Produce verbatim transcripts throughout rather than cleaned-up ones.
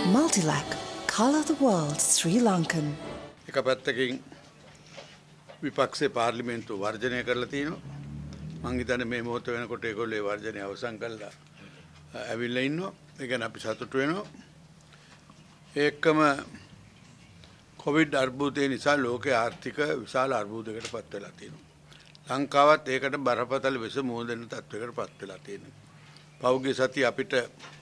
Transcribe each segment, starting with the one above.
Multilac, colour the world Sri Lankan. එක පැත්තකින් විපක්ෂේ පාර්ලිමේන්තුව වර්ජනය කරලා තිනවා. මං හිතන්නේ මේ මොහොත වෙනකොට ඒගොල්ලෝ ඒ වර්ජනය අවසන් කරලා ඇවිල්ලා ඉන්නවා. ඒ ගැන අපි සතුටු වෙනවා. ඒකම කොවිඩ් අර්බුදය නිසා ලෝකයේ ආර්ථික විශාල අර්බුදයකට පත් වෙලා තියෙනවා. ලංකාවත් ඒකට බරපතල විස මුහුණ දෙන්න තත්ත්වයකට පත් වෙලා තියෙනවා. පෞද්ගලික සතිය අපිට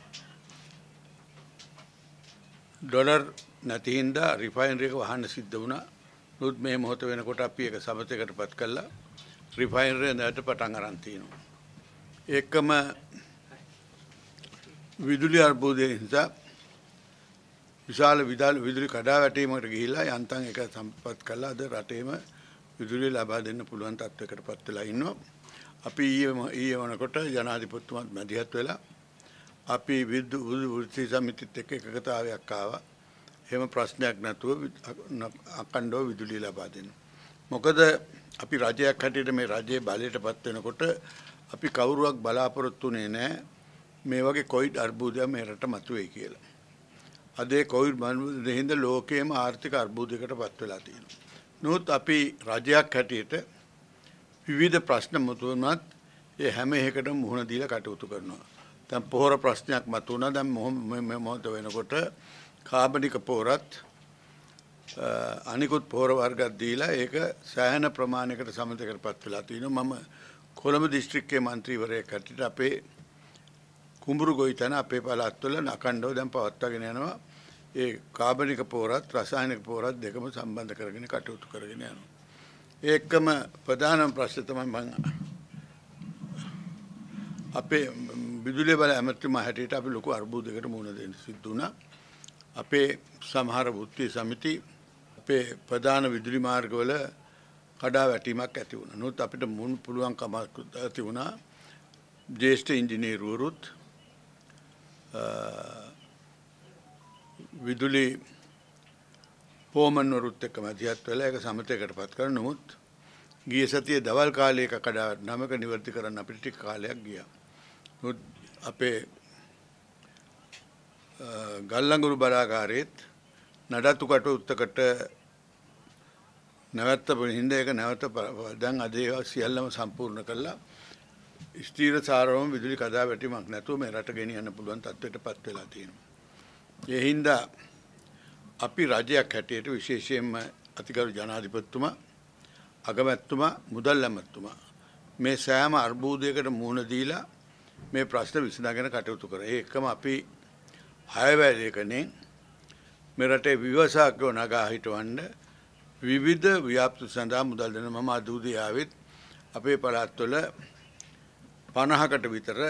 ඩොලර් නැති හින්දා රිෆයිනරි එක වහන්න සිද්ධ වුණා. නමුත් මේ මොහොත වෙනකොට අපි ඒක සමතයකට පත් කළා. රිෆයිනරි නැට පටන් අරන් තිනවා. ඒකම විදුලි අර්බුදය නිසා විශාල විදුලි කඩාවැටීමකට ගිහිල්ලා යන්තම් එක සම්පත් කළා. අද රටේම විදුලිය ලබා දෙන්න පුළුවන් තත්ත්වයකට පත් වෙලා ඉන්නවා. අපි ඊයේ ඊයේ වනකොට ජනාධිපතිතුමාත් මැදිහත් වෙලා අපි විදුලි වෘත්ති සමිතිත් එක්ක එකගතාවයක් ආවා. එහෙම ප්‍රශ්නයක් නැතුව අඛණ්ඩව විදුලිය ලබා දෙන්න. මොකද අපි රජයක් හැටියට මේ රජයේ බලයටපත් වෙනකොට අපි කවුරුවක් බලාපොරොත්තු වෙන්නේ නැහැ මේ වගේ කොවිඩ් අර්බුදයක් මේ රට මතුවේයි කියලා. අද ඒ කොවිඩ් මන්දෙහිඳ ලෝකයේම ආර්ථික අර්බුදයකට පත් වෙලා තියෙනවා. නමුත් අපි රජයක් හැටියට විවිධ ප්‍රශ්න මතුවුණත් ඒ හැම එකකටම මුහුණ දීලා කටයුතු කරනවා. දැන් පොහොර ප්‍රශ්නයක් මතුවුණා. දැන් මේ මොහොත වෙනකොට කාබනික පොහොරත් අනිකුත් පොහොර වර්ගයක් දීලා ඒක සෑහෙන ප්‍රමාණයකට සමතයකට පත් වෙලා තිනවා. මම කොළඹ දිස්ත්‍රික්කයේ മന്ത്രിවරයෙක් හැටියට අපේ කුඹුරු ගොවිතැන අපේ පළාත්වල අඛණ්ඩව දැන් පවත්වාගෙන යනවා. ඒ කාබනික පොහොරත් රසායනික පොහොරත් දෙකම සම්බන්ධ කරගෙන කටයුතු කරගෙන යනවා. ඒකම ප්‍රධානම ප්‍රශ්න තමයි මම අපේ විදුලිය බල ඇමතුමා හැටියට අපි ලොකු අර්බුදයකට මුහුණ දෙන්න සිද්ධ වුණා. අපේ සමහර වෘත්තීය සමිති අපේ ප්‍රධාන විදුලි මාර්ගවල කඩාවැටීමක් ඇති වුණා. නමුත් අපිට මුන් පුළුවන් කමක් ඇති වුණා. ජ්‍යෙෂ්ඨ ඉංජිනේරුවරුත් විදුලි පෝමන්වරුත් එක්ක මැදිහත් වෙලා ඒක සමතයකට පත් කරා. නමුත් ගිය සතියේ දවල් කාලේ එක කඩාවැටුනම ඒක නිවර්ති කරන්න අපිට ටික කාලයක් ගියා. නමුත් අපේ ගල්ලංගුරු බලාගාරයේත් නඩත්තු කටයුත්තකට නැවැත්ත හින්ද ඒක නැවත දැන් අද ඒවා සියල්ලම සම්පූර්ණ කළා. ස්ථීර සාරවම විදුලි කඩාවැටීමක් නැතුව මේ රට ගෙනියන්න පුළුවන් තත්ත්වයට පත් වෙලා තියෙනවා. ඒ හින්දා අපි රජයක් හැටියට විශේෂයෙන්ම අතිගරු ජනාධිපතිතුමා, අගමැතිතුමා, මුදල් ඇමතිතුමා මේ සෑම අර්බුදයකට මුහුණ දීලා මේ ප්‍රශ්න විසඳගෙන කටයුතු කරා. ඒකම අපි හයවැලේකනේ මේ රටේ ව්‍යවසායකයෝ නගා හිටවන්න විවිධ ව්‍යාපෘති සඳහා මුදල් දෙන මම අද උදේ ආවෙත් අපේ පළාත්වල පනහකට විතර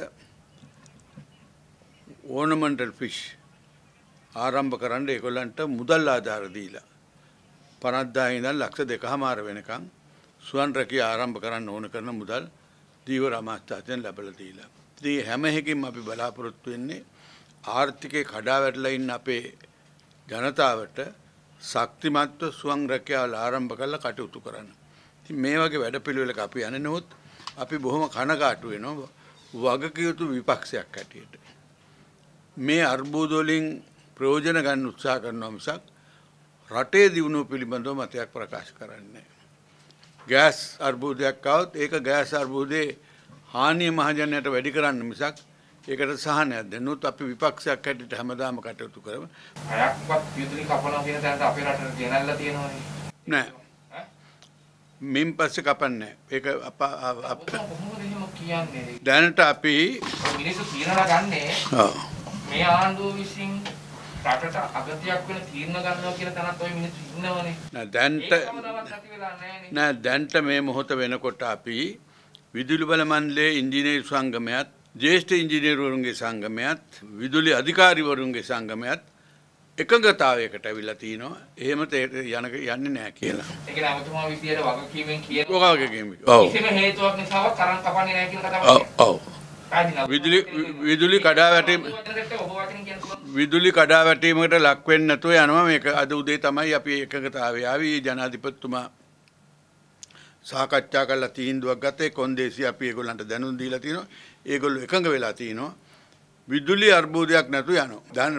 ඕනමන්ටල් ෆිෂ් ආරම්භ කරන්න ඒගොල්ලන්ට මුදල් ආධාර දීලා පනහදාහේ ඉඳන් ලක්ෂ දෙකමාර වෙනකන් සුවන් රැකිය ආරම්භ කරන්න ඕන කරන මුදල් දීවර අමාත්‍යාංශයෙන් ලැබලා දීලා. ඉතින් හැම එකකින්ම අපි බලාපොරොත්තු වෙන්නේ ආර්ථිකේ කඩාවැටලා ඉන්න අපේ ජනතාවට ශක්තිමත්ව සුවන් රැකියාවල ආරම්භ කරලා කටයුතු කරන්න. ඉතින් මේ වගේ වැඩපිළිවෙලක අපි යන්නේ. නමුත් අපි බොහොම කනගාටු වෙනවා වගකිය යුතු විපක්ෂයක් හැටියට. මේ අර්බුද වලින් ප්‍රයෝජන ගන්න උත්සාහ කරනවා මිසක් රටේ දියුණුව පිළිබඳව මතයක් ප්‍රකාශ කරන්නේ නැහැ. ගෑස් අර්බුදයක් આવොත් ඒක ගෑස් අර්බුදේ හානිය මහජනයාට වැඩි කරන්න මිසක් ඒකට සහනයක් දෙන්නොත් අපි විපක්ෂයක් හැටියට හැමදාම කටයුතු කරමු. හයක්වත් විදුලි කපනවා කියන තැනට අපේ රටට ගෙනල්ලා තියෙනවනේ. නෑ. මින් පස්සේ කපන්නේ. ඒක අප කොහොමද එහෙම කියන්නේ? දැනට අපි මිනිස්සු තීරණ ගන්නේ. ඔව්. මේ ආණ්ඩුව විසින් රටට අගතියක් වෙන තීරණ ගන්නවා කියන තැනත් ඔය මිනිස්සු ඉන්නවනේ. නෑ දැනට නෑ දැනට මේ මොහොත වෙනකොට අපි විදුලි බල මණ්ඩලයේ ඉංජිනේරු සංගමයත් ජ්‍යෙෂ්ඨ ඉංජිනේරුවරුන්ගේ සංගමයත් විදුලි අධිකාරිවරුන්ගේ සංගමයත් එකඟතාවයකට අවිලා තිනවා. එහෙම යන යන්නේ නැහැ කියලා. ඒ කියන්නේ අමතුමා විදියට වගකීමෙන් කියන වගකීම. ඔව්. කිසිම හේතුවක් නිසාවත් තරම් කපන්නේ නැහැ කියන කතාව. ඔව් ඔව්. විදුලි විදුලි කඩාවැටීම විදුලි කඩාවැටීමකට ලක් වෙන්නේ නැතුව යනවා. මේක අද උදේ තමයි අපි එකඟතාවය ආවි. ජනාධිපතිතුමා සාකච්ඡා කරලා තීන්දුවක් ගත්තේ. කොන්දේසි අපි ඒගොල්ලන්ට දැනුම් දීලා තිනවා. ඒගොල්ලෝ එකඟ වෙලා තිනවා. විදුලි අර්බුදයක් නැතු යනවා. දැන්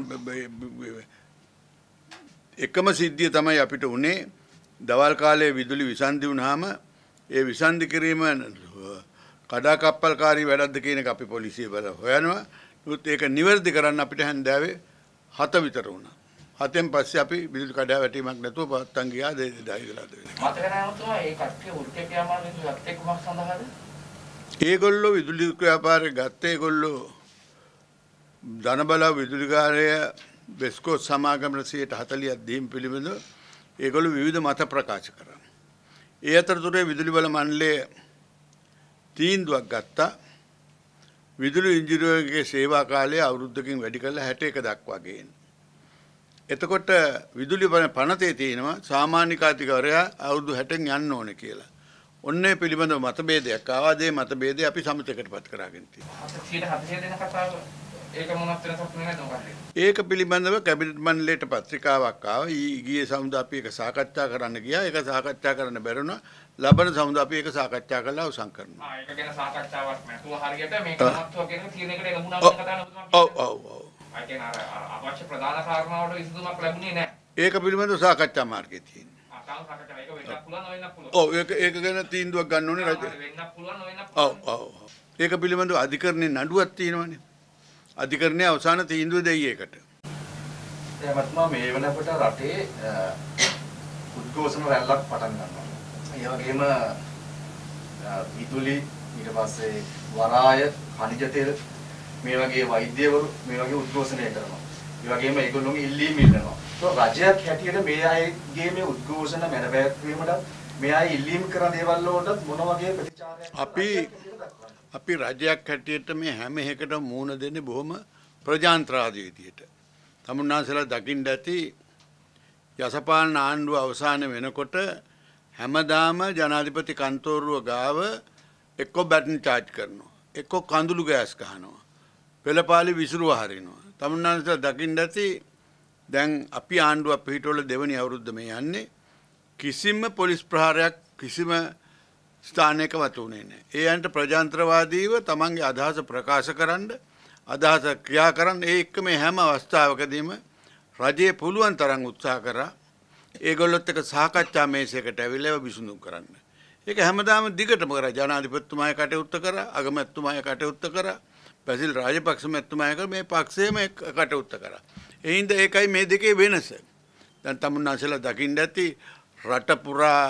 එකම සිද්ධිය තමයි අපිට උනේ දවල් කාලේ විදුලි විසන්ධි වුණාම ඒ විසන්ධි කිරීම කඩාකප්පල්කාරී වැඩක්ද කියන එක අපි පොලිසිය බල හොයනවා. නමුත් ඒක නිවැරදි කරන්න අපිට හැන්දෑවේ හත විතර වුණා. හතෙන් පස්සේ අපි විදුලි කඩා වැටීමක් නැතුව පවත්තන් ගියා දෙදායි වෙලා දෙන්නේ. මතක නැහැ තුමා ඒ කට්ටිය වෘත්තීය ක්‍රියාමාර්ග විදුලිත් එක්ක මොකක් සඳහාද? ඒගොල්ලෝ විදුලි ව්‍යාපාරේ ගත්තේ ඒගොල්ලෝ ධනබල විදුලිකාරය බෙස්කෝස් සමාගමට සියයට හතළිහක් දීම පිළිබඳව ඒගොල්ලෝ විවිධ මත ප්‍රකාශ කරා. ඒ අතරතුරේ විදුලි බල මණ්ඩලය තීන්දුවක් ගත්තා විදුලි ඉංජිනේරුවන්ගේ සේවා කාලය අවුරුද්දකින් වැඩි කරලා හැට එක දක්වා ගේන්න. එතකොට විදුලි පනතේ තියෙනවා සාමාන්‍ය කාතිකවරයා අවුරුදු හැටෙන් යන්න ඕනේ කියලා. ඔන්නේ පිළිබඳව මතභේදයක් ආවා. ඒ මතභේදය අපි සමිතියකටපත් කරගෙන තියෙනවා. ඒක මොනවත් වෙනසක් නැහැ මොකක්ද? ඒක පිළිබඳව කැබිනට් මණ්ඩලයට පත්‍රිකාවක් ආවා. ඊයේ සමුදා අපි ඒක සාකච්ඡා කරන්න ගියා. ඒක සාකච්ඡා කරන්න බැරුණා. ලබන සමුදා අපි ඒක සාකච්ඡා කරලා අවසන් කරනවා. ආ ඒක ගැන සාකච්ඡාවක් නැතුව හරියට මේක මහත්ව කියන තීරණයකට ලැබුණා කියන කතාව නමුත් ඔව් ඔව් ඔව්. ආ කියන අර අවශ්‍ය ප්‍රධාන කාරණාවට විසඳුමක් ලැබුණේ නැහැ. ඒක පිළිබඳව සාකච්ඡා මාර්ගයේ තියෙනවා. ආ තාම සාකච්ඡා ඒක වෙන්නත් පුළුවන් නොවෙන්නත් පුළුවන්. ඔව් ඒක ඒක ගැන තීන්දුවක් ගන්න ඕනේ රජය. වෙන්නත් පුළුවන් නොවෙන්නත් ඔව් පුළුවන්. ඔව්. ඒක පිළිබඳව අධිකරණේ නඩුවක් තියෙනවනේ. අධිකරණයේ අවසාන තීන්දුව දෙයි ඒකට. එයාමත්ම මේ වෙනකොට රටේ උද්ඝෝෂණ රැල්ලක් පටන් ගන්නවා. ඒ වගේම විදුලි ඊට පස්සේ වරාය khනිජ තෙල් මේ වගේ වෛද්‍යවරු මේ වගේ උද්ඝෝෂණය කරනවා. ඒ වගේම ඒගොල්ලෝගේ ඉල්ලීම් ඉල්ලනවා. તો රජයක් හැටියට මේ අයගේ මේ උද්ඝෝෂණ මැනවැත්වීමට මේ අය ඉල්ලීම් කරන දේවල් වලට මොන වගේ ප්‍රතිචාරයක් අපි අපි රජයක් හැටියට මේ හැම එකටම මූණ දෙන්නේ බොහොම ප්‍රජාන්ත්‍රවාදී විදියට. තමුන්නාසලා දකින්න ඇති යසපාලන ආණ්ඩුව අවසාන වෙනකොට හැමදාම ජනාධිපති කන්තෝරුව ගාව එක්ක බැටන් චාර්ජ් කරනවා. එක්ක කඳුළු ගෑස් ගහනවා. පෙළපාලි විසිරුව හරිනවා. තමුන්නාසලා දකින්න ඇති දැන් අපි ආණ්ඩුව පිටවල දෙවනි අවුරුද්ද මේ යන්නේ කිසිම පොලිස් ප්‍රහාරයක් කිසිම ස්ථානයක වතුනේ නැහැ. ඒ අන්ට ප්‍රජාන්ත්‍රවාදීව තමන්ගේ අදහස ප්‍රකාශ කරන්න අදහස ක්‍රියා කරන්න ඒ එක්ක මේ හැම අවස්ථාවකදීම රජයේ පුළුවන් තරම් උත්සාහ කරා ඒගොල්ලොත් එක්ක සාකච්ඡා මේසයකට ඇවිල්ලා විසඳුම් කරන්න. ඒක හැමදාම දිගටම කරා. ජනාධිපතිතුමාය කටයුත්ත කරා, අගමැතිතුමාය කටයුත්ත කරා, බැසිල් රාජපක්ෂ මැතිතුමාය කර මේ පක්ෂයේම කටයුත්ත කරා. ඒ හින්දා ඒකයි මේ දෙකේ වෙනස. දැන් තමුන්නාසලා දකින්න ඇති රට පුරා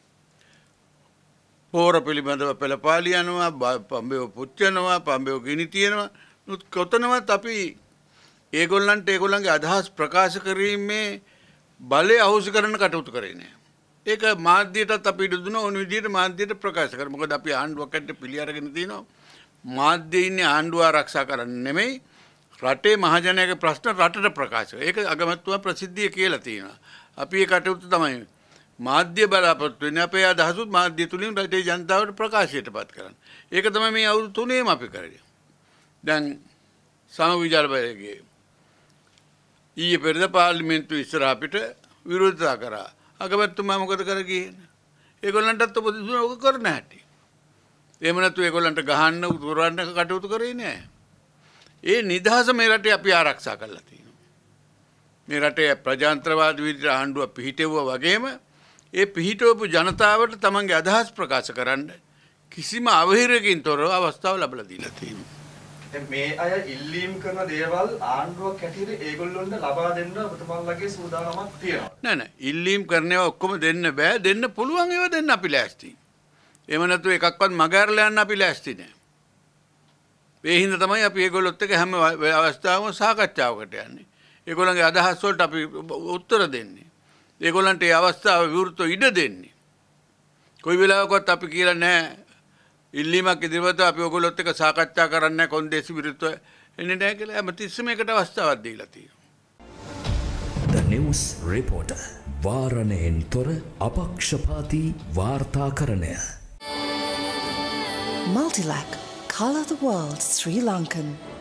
පෝර පිළිබඳව පෙළපාලි යනවා, පඹයෝ පුච්චනවා, පඹයෝ ගිනි තියනවා. නුත් කොතනවත් අපි ඒගොල්ලන්ට ඒගොල්ලන්ගේ අදහස් ප්‍රකාශ කිරීමේ බලය අහෝසි කරන්න කටයුතු කරේ නෑ. ඒක මාධ්‍යයටත් අපි ඉඩ දුන්නා ඕන විදිහට මාධ්‍යයට ප්‍රකාශ කරමු. මොකද අපි ආණ්ඩුවක් ඇද්ද පිළි අරගෙන තිනවා. මාධ්‍යයේ ඉන්නේ ආණ්ඩුව ආරක්ෂා කරන්න නෙමෙයි රටේ මහජනයාගේ ප්‍රශ්න රටට ප්‍රකාශ කරන. ඒක අගමැතිතුමා ප්‍රසිද්ධිය කියලා තියෙනවා. අපි ඒ කටයුතු තමයි මාධ්‍ය බලාපොරොත්තු වෙන්නේ අපේ අදහසුත් මාධ්‍ය තුලින් රටේ ජනතාවට ප්‍රකාශයටපත් කරන්න. ඒක තමයි මේ අවුරුදු තුනේම අපි කරේ. දැන් සමවිචාරකගේ ඊයේ පෙරේද පාර්ලිමේන්තුව ඉස්සරහ අපිට විරෝධතා කරා. අගමැතිතුමා මොකද කරගියේ? ඒගොල්ලන්ටත් උපදෙස් ඔක කරන්න හැටි. එහෙම නැතු ඒගොල්ලන්ට ගහන්න උතුරන්න කටයුතු කරේ නෑ. ඒ නිදහස මේ රටේ අපි ආරක්ෂා කරලා තියෙනවා. මේ රටේ ප්‍රජාතන්ත්‍රවාදී විදිහට ආණ්ඩුව පිහිටෙවුවා වගේම ඒ පිහිටවපු ජනතාවට තමන්ගේ අදහස් ප්‍රකාශ කරන්න කිසිම අවහිරකින් තොරව අවස්ථාව ලැබලා දීලා තියෙනවා. දැන් මේ අය ඉල්ලීම් කරන දේවල් ආණ්ඩුවක් හැටියට ඒගොල්ලොන්ට ලබා දෙන්න ඔබතුමාලගේ සූදානමක් තියෙනවා. නෑ නෑ ඉල්ලීම් කරනවා ඔක්කොම දෙන්න බෑ. දෙන්න පුළුවන් ඒවා දෙන්න අපි ලෑස්ති. එහෙම නැතු එකක්වත් මගහැරලා යන්න අපි ලෑස්ති නෑ. ඒ හින්දා තමයි අපි ඒගොල්ලොත් එක්ක හැම අවස්ථාවකම සාකච්ඡාවකට යන්නේ. ඒගොල්ලන්ගේ අදහස් වලට අපි උත්තර දෙන්නේ. ඒගොල්ලන්ට ඒ අවස්ථාව විවෘතව ඉඩ දෙන්නේ. කොයි වෙලාවකවත් අපි කියලා නෑ ඉල්ලීමක් ඉදිරියට අපි ඔයගොල්ලොත් එක්ක සාකච්ඡා කරන්න කොන්දේසි විරුද්ධව එන්නේ නැහැ කියලා හැමතිස්සෙම ඒකට අවස්ථාවක් දීලා තියෙනවා. The News Reporter වාරණයෙන් තොර අපක්ෂපාතී වාර්තාකරණය. Multilac, Colour the World Sri Lankan.